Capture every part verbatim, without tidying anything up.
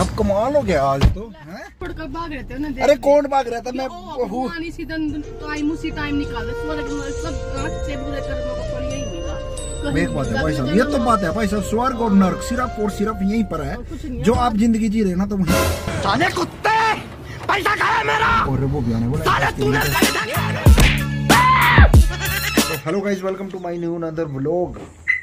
साहब कमाल हो गया आज तो हैं? भाग रहे थे ना। अरे कौन भाग रहा था? मैं हूँ टाइम निकाला एक बात है भाई साहब, ये तो बात है भाई साहब, स्वर्ग और नर्क सिर्फ और सिर्फ यहीं पर है। जो आप जिंदगी जी रहे ना तो साले कुत्ते पैसा खाया मेरा। और वो भी आने वाला है। तो hello guys, welcome to my new another vlog.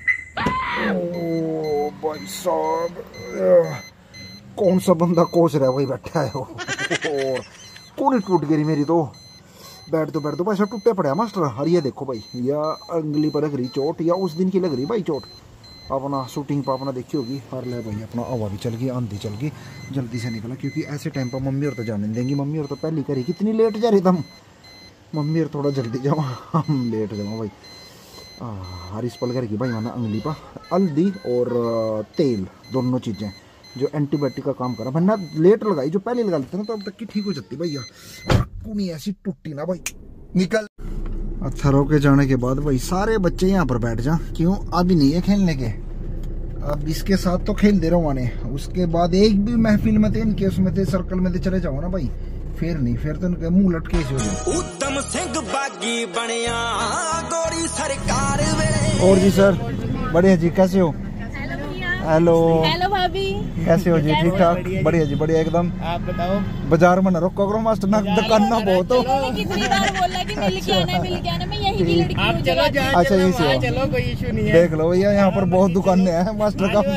ओ भाई साहब, कौन सा बंदा कोस रहा है वही बैठा है वो। और कौन टूट गई मेरी तो। बैठ दो बैठ दो भाई साहब, टूटे पड़े मास्टर। और ये देखो भाई, या अंगली पर लग रही चोट या उस दिन की लग रही भाई चोट। अपना शूटिंग पर अपना देखी होगी। हर ले भाई अपना हवा भी चल गई, आंधी चल गई, जल्दी से निकला क्योंकि ऐसे टाइम पर मम्मी और तो जाने देंगी। मम्मी और तो पहली करी कितनी लेट जा रही तुम। मम्मी और थोड़ा जल्दी जाओ, हम लेट जाओ भाई। हरीश पल करेगी भाई माना अंगली पर हल्दी और तेल, दोनों चीज़ें जो एंटीबायोटिक का काम करा। वरना लेट लगाई, जो पहले लगा लेते ना तो अब तक की ठीक हो जाती भैया। कुनी ऐसी टूटी ना भाई। निकल अथरों के जाने के बाद भाई सारे बच्चे यहाँ पर बैठ जा। क्यों? अभी नहीं है खेलने के। अब इसके साथ तो खेल दे रहा हूँ आने। उसके बाद एक भी महफिल में थे इनके, उसमें थे सर्कल में थे चले जाओ ना भाई, फिर नहीं, फिर तो इनके मुंह लटके से हो जाए। उत्तम सिंह बागी बनिया गोरी सरकार। और जी सर, बढ़िया जी, कैसे हो? हेलो हेलो भाभी, कैसे हो जी? ठीक ठाक, बढ़िया जी, बढ़िया एकदम। आप बताओ। बाजार में न रोको करो मास्टर ना, दुकान ना बहुत हो। कितनी बार बोला कि मिल के आना मिल के आना, मैं यही की लड़की हूं। चलो जहां अच्छा यही से चलो, कोई इशू नहीं है। देख लो भैया, यहाँ पर बहुत दुकानें हैं मास्टर का।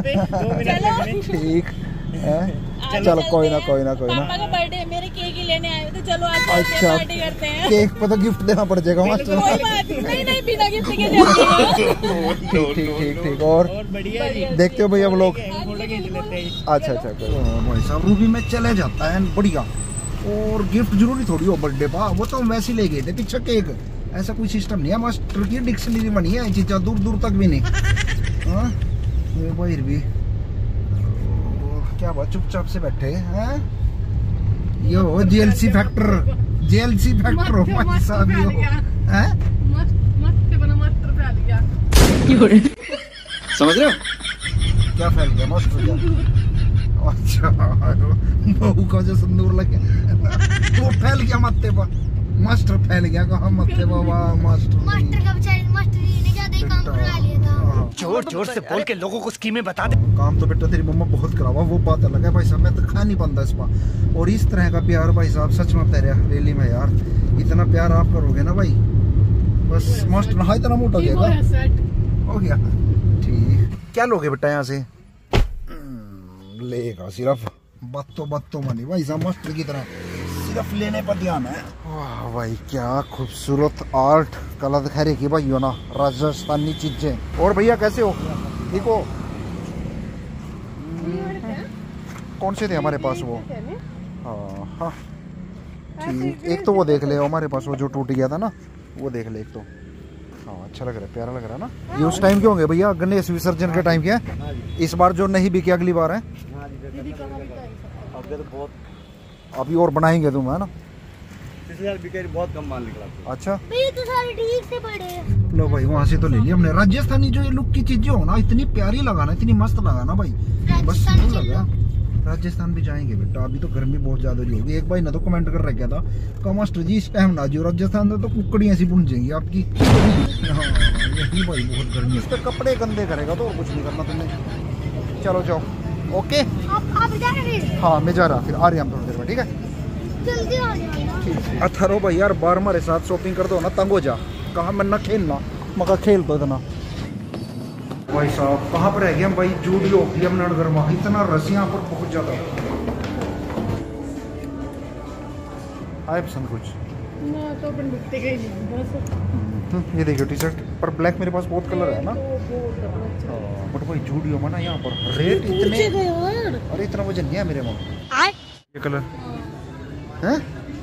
ठीक है, चलो कोई ना कोई ना कोई ना। पापा का बर्थडे, मेरे केक ही लेने आए तो चलो आज अच्छा, पार्टी करते हैं। केक पे तो गिफ्ट देना पड़ जाएगा मास्टर। कोई बात नहीं, नहीं बिना गिफ्ट के जाती है। ठीक ठीक ठीक ठीक। और देखते हो भैया लोग? अच्छा अच्छा, भाई साहब रूबी में चले जाता है बढ़िया। और गिफ्ट जरूरी थोड़ी हो बर्थडे पा, वो तो वैसे ले गए थे पीछे केक। ऐसा कोई सिस्टम नहीं है, मास्टर की डिक्शनरी बनी है चीजा, दूर दूर तक भी नहीं। हाँ भाई भी क्या बात, चुपचाप से बैठे हैं। Yo JLC factor, JLC factor हो भाई साहब यो हैं। मस्त मस्त बना, मस्त फैल गया। समझ रहे हो क्या फैल गया? मस्त हो गया। अच्छा, बहू का जो संदूर लग गया वो फैल गया मत्थे पर। मास्टर फैल गया कहाँ मत्थे पर? वाह मास्टर, मास्टर का बेचारे मास्टर जी ने ज्यादा ही काम करा लिया था। जोर जोर से बोल के लोगों को स्कीमें बता दे। काम तो बेटा तेरी मम्मा बहुत करावा, वो बात अलग है भाई साहब, मैं तो खा नहीं पाता इस बार। और इस तरह का प्यार भाई साहब सच में तेरे रेली में यार, इतना प्यार आप करोगे ना भाई, बस मस्त ना इतना मोटा हो जाएगा। हो गया ठीक। क्या लोगे बेटा यहाँ से? लेगा सिर्फ बत्तों बत्तों मनी भाई साहब, मस्त की तरह सिर्फ लेने पर ध्यान है। वाह भाई क्या खूबसूरत आर्ट कला दिखा रही की भाई हो ना, राजस्थानी चीजें। और भैया कैसे हो? ठीक हो? कौन से थे हमारे पास वो? हाँ हाँ ठीक। एक तो वो देख ले हमारे पास, वो जो टूट गया था ना, वो देख ले एक तो। हाँ अच्छा लग रहा है, प्यारा लग रहा है ना। ये उस टाइम के होंगे भैया, गणेश विसर्जन के टाइम के हैं। इस बार जो नहीं बिके अगली बार है। अभी और बनाएंगे तुम, है ना? बहुत कम माल निकला। अच्छा तो सारे ठीक से पड़े। लो भाई, वहाँ से तो ले लिया हमने। राजस्थानी जो ये लुक की चीजें हो ना, इतनी प्यारी लगाना, इतनी मस्त लगाना भाई, बस लगा। राजस्थान भी जाएंगे बेटा, अभी तो गर्मी बहुत ज्यादा ही होगी। एक भाई ने तो कमेंट कर रखा था का मास्टर जी इस टाइम ना जो राजस्थान में तो कुकड़ी ऐसी बुन जाएंगी आपकी। हाँ यही भाई बहुत गर्मी है। कपड़े गंदे करेगा तो और कुछ नहीं करना तुमने। चलो जाओ, ओके आप आप जा रहे हैं? हाँ मैं जा रहा, फिर आ रही हम थोड़ी देर में, ठीक है? जल्दी आ जाओ। अथरो भाई यार बार हमारे साथ शॉपिंग कर दो ना, तंग हो जा। कहा मैं ना खेलना, मगर खेल दो इतना। भाई साहब कहाँ पर रह गए हम भाई? जूडियो यमुनानगर में, इतना रस यहाँ पर बहुत ज्यादा। आए पसंद कुछ? ना तो अपन दिखते गए बस। ये देखियो टी शर्ट पर ब्लैक, मेरे पास बहुत कलर है ना। बट भाई जूडियो में ना यहाँ पर रेट इतने, अरे इतना वजन नहीं है मेरे में। ये कलर है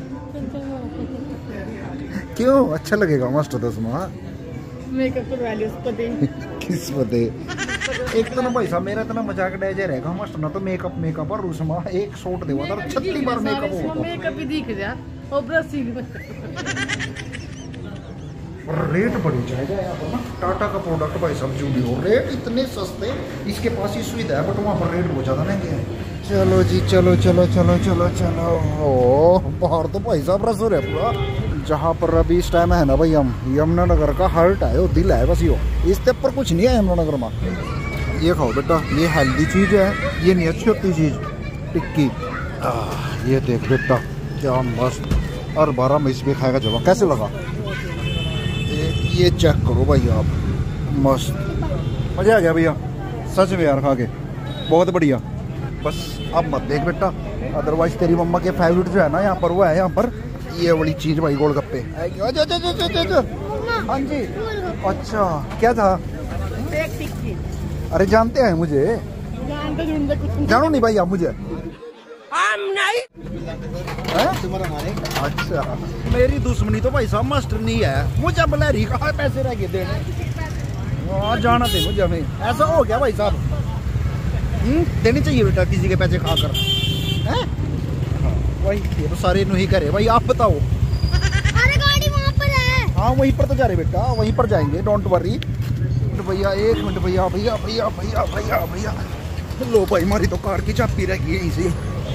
क्यों अच्छा लगेगा मास्टर? दस में मेकअप करवा लिया उस पते किस पते। एक तो ना भाई साहब मेरा इतना मजाक डायजे रहेगा मास्टर ना, तो मेकअप मेकअप और उसमें एक शॉट देवा था छत्तीस बार मेकअप होगा। मेकअप ही दिख जा और ब्रशिंग और रेट बढ़ी जाएगा यहाँ पर ना। टाटा का प्रोडक्ट भाई सब जूडियो, रेट इतने सस्ते, इसके पास ही सुविधा है बट वहाँ पर रेट बहुत ज़्यादा महंगे हैं। चलो जी चलो चलो चलो चलो चलो। ओ बाहर तो भाई साहब रस हो रहा है पूरा। जहाँ पर अभी इस टाइम है ना भाई हम यमुनानगर का हार्ट है, वो दिल है बस, यो इसके ऊपर कुछ नहीं है यमुनानगर में। ये खाओ बेटा, ये हेल्दी चीज़ है, ये नहीं अच्छी होती चीज़ टिक्की। ये देख बेटा क्या मस्त, और बारह में इसमें खाएगा जब कैसे लगा। ये, ये चेक करो भाई आप, मस्त मज़ा आ गया भैया सच में यार, खा के बहुत बढ़िया। बस अब मत देख बेटा, अदरवाइज तेरी मम्मा के फेवरेट जो है ना यहाँ पर वो है यहाँ पर ये वाली चीज़ भाई, गोलगप्पे। हाँ जी अच्छा क्या था? अरे जानते हैं मुझे, जानो नहीं भाई आप मुझे नहीं। अच्छा मेरी दुश्मनी तो भाई साहब मास्टर नहीं है, मुझे बलैरी कहा पैसे रह गए देने। हाँ जाना थे मुझे, हमें ऐसा हो गया भाई साहब। देने चाहिए बेटा किसी के पैसे खाकर, हैं? वही ये तो सारे नहीं करे भाई, आप बताओ। अरे गाड़ी वहाँ पर है। हाँ वहीं पर तो जा रहे बेटा, वहीं पर जाएंगे, डोंट वरी। भैया एक मिनट भैया भैया भैया भैया भैया भैया लो भाई, हमारी तो कार की चाबी रह गई यहीं से।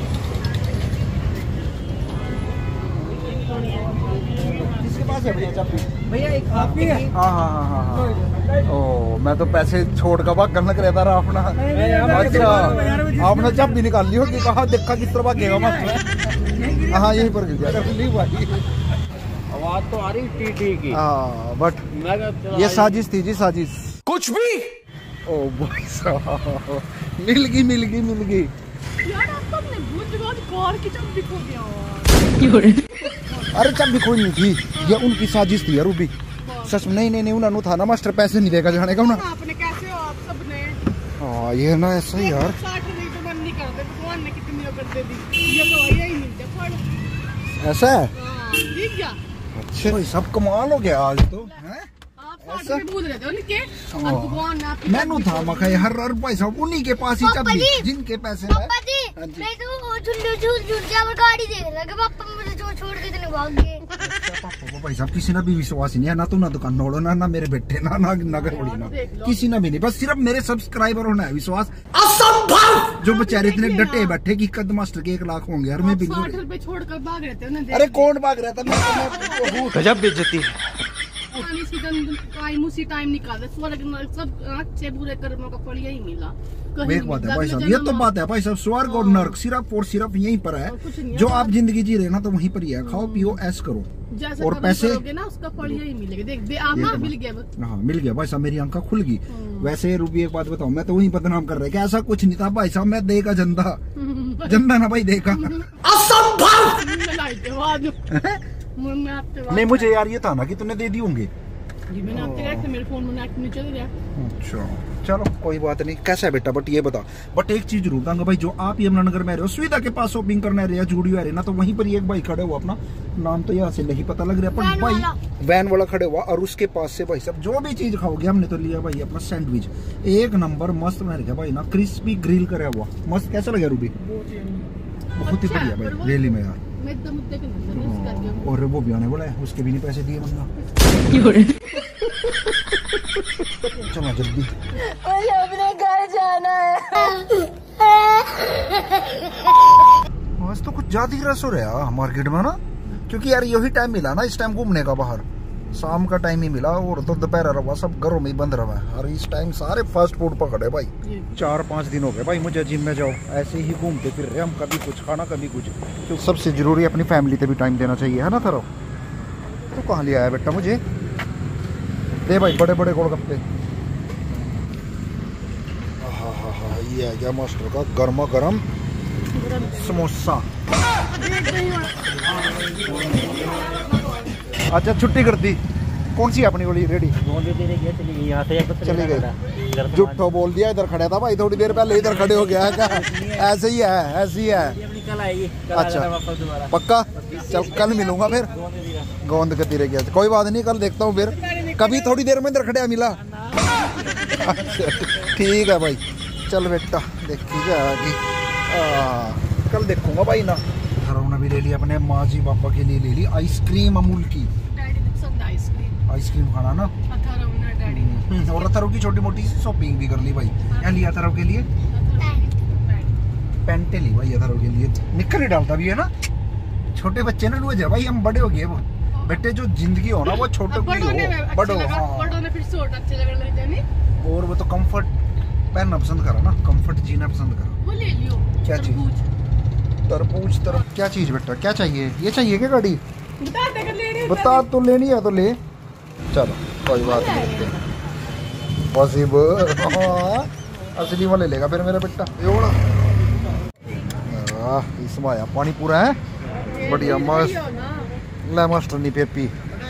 किसके पास है भैया चाबी? भैया एक आपकी है। हाँ हाँ हाँ हाँ हाँ। ओ मैं तो पैसे छोड़ का भाग करना रहता रहा अपना। अच्छा आपने चाबी निकाल ली होगी, कहा देखा किस तरह भागेगा मस्त। हाँ यहीं पर गिर गया, आवाज तो आ रही टी टी की। हाँ बट ये साजिश थी जी, साजिश कुछ भी। ओ भाई साहब मिल गई मिल गई मिल गई यार आपको अपने भूत जगह कार की चाबी खो गया। अरे चाबी खोई नहीं थी, ये उनकी साजिश थी यार रूबी, सच में। नहीं नहीं नहीं उन्होंने था ना मास्टर, पैसे नहीं देगा जाने का ना। आपने कैसे हो आप सबने? हाँ ये ना ऐसा ही यार, साठ नहीं तो मन नहीं करते, भगवान ने कितनी कर दे दी, ये तो यही मिलते फल। ऐसा है। हां ठीक है। अच्छा भाई सब कमाल हो गया आज तो, हैं? आप साठ में भूत रहते हो उनके, और भगवान ने आपकी मैंने था मखाई हर हर भाई साहब उन्हीं के पास ही चाबी, जिनके पैसे है। पापा जी मैं तो झुंडू झूल झूल के अब गाड़ी देख रहा था, पापा मुझे छोड़ छोड़ के इतने भाग गए। पापा को भाई साहब किसी ने भी विश्वास नहीं है, ना तो ना दुकान नोड़ो ना ना मेरे बेटे ना ना नगर बड़ी ना, किसी ने भी नहीं, बस सिर्फ मेरे सब्सक्राइबर होना है विश्वास। असंभव जो बेचारे इतने डटे बैठे कि कद मास्टर के एक लाख होंगे यार, मैं भी साठ रुपए छोड़कर भाग रहे थे। अरे कौन भाग रहा था? मैं गजब बेइज्जती है। उसी टाइम निकाल सब अच्छे बुरे कर्मों का फल यही मिला। एक बात है भाई साहब, ये तो बात है भाई साहब, स्वर्ग और नर्क सिर्फ और सिर्फ यहीं पर है। जो आप जिंदगी जी रहे ना तो वहीं पर ही है, खाओ पियो ऐश करो और पैसे ना उसका फल यही मिलेगा। देख दे आप ना मिल गया। हाँ मिल गया भाई साहब, मेरी आंखें खुल गई। वैसे रूबी एक बात बताऊं, मैं तो वहीं बदनाम कर रहा है, ऐसा कुछ नहीं था भाई साहब, मैं देखा जनता जनता ना भाई देखा। असंभव नहीं मुझे यार ये था ना कि तूने दे दी होंगे। जी मैंने आपके रखे मेरे फोन में नेट नहीं चल रहा। अच्छा चलो कोई बात नहीं। कैसा है बेटा? बट ये बता, बट एक चीज जरूर बताऊंगा भाई, जो आप यमुनानगर में रहे हो, सुविधा के पास शॉपिंग करने रहे, जूडियो रहे ना, तो वहीं पर एक भाई खड़े हुआ, अपना नाम तो यहाँ से नहीं पता लग रहा, पर भाई वैन वाला खड़े हुआ, और उसके पास से भाई सब जो भी चीज खाओगे, हमने तो लिया भाई अपना सैंडविच, एक नंबर मस्त बना रखा भाई ना, क्रिस्पी ग्रिल करा हुआ मस्त। कैसा लगा रूबी? बहुत ही बढ़िया भाई रियली में यार। और वो भी आने वाला है, उसके भी नहीं पैसे दिए बंदा। चलो जल्दी, मुझे अपने घर जाना है। आज तो कुछ ज्यादा ही रस हो रहा है मार्केट में ना, क्योंकि यार यही टाइम मिला ना इस टाइम घूमने का बाहर, शाम का टाइम ही मिला, और तो दोपहर रहा सब घरों में ही बंद रहा है, और इस टाइम सारे फास्ट फूड पकड़े भाई। चार पाँच दिन हो गए भाई मुझे जिम में जाओ, ऐसे ही घूमते फिर रहे हम, कभी कुछ खाना कभी कुछ, तो सबसे जरूरी अपनी फैमिली पे भी टाइम देना चाहिए है ना। थरो तो कहाँ ले आया बेटा? मुझे दे भाई बड़े बड़े गोलगप्पे। हाँ हाँ हाँ ये आ गया मास्टर का गर्मा गर्म समोसा। अच्छा छुट्टी कर दी? कौन सी अपनी वाली रेडी? चली गई। झूठो बोल दिया, इधर खड़ा था भाई थोड़ी देर पहले, इधर खड़े हो गया है क्या? ऐसे ही है, ऐसे ही है। अच्छा पक्का, चल कल मिलूंगा फिर। गोंद गति रह गया, कोई बात नहीं, कल देखता हूँ फिर, कभी थोड़ी देर में इधर खड़े मिला। अच्छा ठीक है भाई, चल बेटा देखी जाएगी, कल देखूंगा भाई ना। हरोना भी ले ली अपने माँ जी पापा के लिए, ले ली आइसक्रीम अमूल की। आइसक्रीम आइसक्रीम खाना ना। अथर्व ने डैडी ने और अथर्व की छोटी मोटी सी शॉपिंग भी कर ली भाई। क्या लिया अथर्व के लिए? पैंटे ली भाई अथर्व के लिए। निक्कर ही डालता भी है ना, छोटे बच्चे ना लूज है भाई, हम बड़े हो गए वो बेटे। जो जिंदगी हो ना वो छोटे की हो, बड़ो बड़ों ने फिर शॉर्ट अच्छे लगने लग जाने। और वो तो कंफर्ट पहनना पसंद करो ना, कंफर्ट जीना पसंद करो। वो ले लियो। क्या चीज? तरबूज। तरफ क्या चीज बेटा, क्या चाहिए? ये चाहिए क्या गाड़ी? बता दे कर लेनी है। बता तो लेनी है तो ले, चलो कोई बात नहीं। पॉसिबल असली वाले लेगा फिर मेरा बेटा। इसमें आया पानी पूरा है बढ़िया मस्त। ले मास्टर नहीं पेपी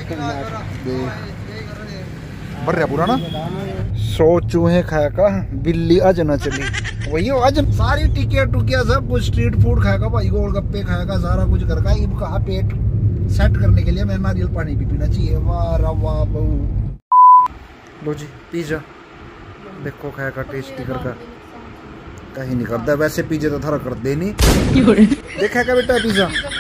बढ़िया पूरा ना। सौ चूहे खाया का बिल्ली आज न चली, वही हो आज सारी टिकिया टुकिया सब कुछ स्ट्रीट फूड खाएगा भाई, गोलगप्पे खाएगा, सारा कुछ करगा। इनका पेट सेट करने के लिए मैं नारियल पानी भी पीना चाहिए। वाह वाह बहू। लो जी पिज्जा देखो खाएगा टेस्टी करका, कहीं नहीं करता वैसे पिज्जा तो थारा कर दे नहीं। देखा क्या बेटा पिज्जा?